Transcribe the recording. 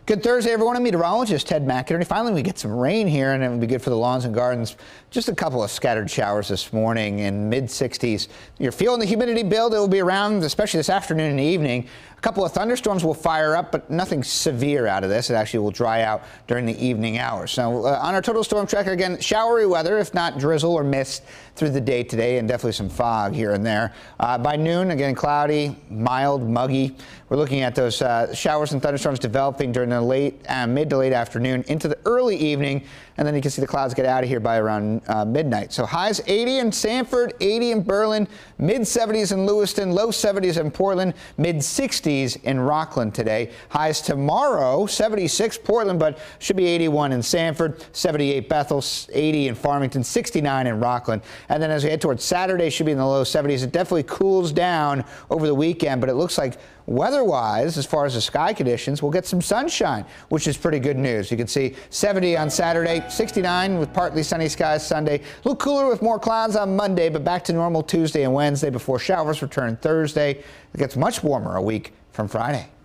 Good Thursday, everyone. I'm meteorologist Ted McInerney. Finally, we get some rain here, and it will be good for the lawns and gardens. Just a couple of scattered showers this morning in mid-60s. You're feeling the humidity build. It will be around, especially this afternoon and evening. A couple of thunderstorms will fire up, but nothing severe out of this. It actually will dry out during the evening hours. So on our total storm tracker, again, showery weather, if not drizzle or mist through the day today, and definitely some fog here and there. By noon, again, cloudy, mild, muggy. We're looking at those showers and thunderstorms developing during the mid to late afternoon into the early evening, and then you can see the clouds get out of here by around midnight. So highs 80 in Sanford, 80 in Berlin, mid-70s in Lewiston, low 70s in Portland, mid-60s in Rockland today. Highs tomorrow, 76 Portland, but should be 81 in Sanford, 78 Bethel, 80 in Farmington, 69 in Rockland. And then as we head towards Saturday, should be in the low 70s. It definitely cools down over the weekend, but it looks like weather-wise, as far as the sky conditions, we'll get some sunshine, which is pretty good news. You can see 70 on Saturday, 69 with partly sunny skies Sunday. A little cooler with more clouds on Monday, but back to normal Tuesday and Wednesday before showers return Thursday. It gets much warmer a week from Friday.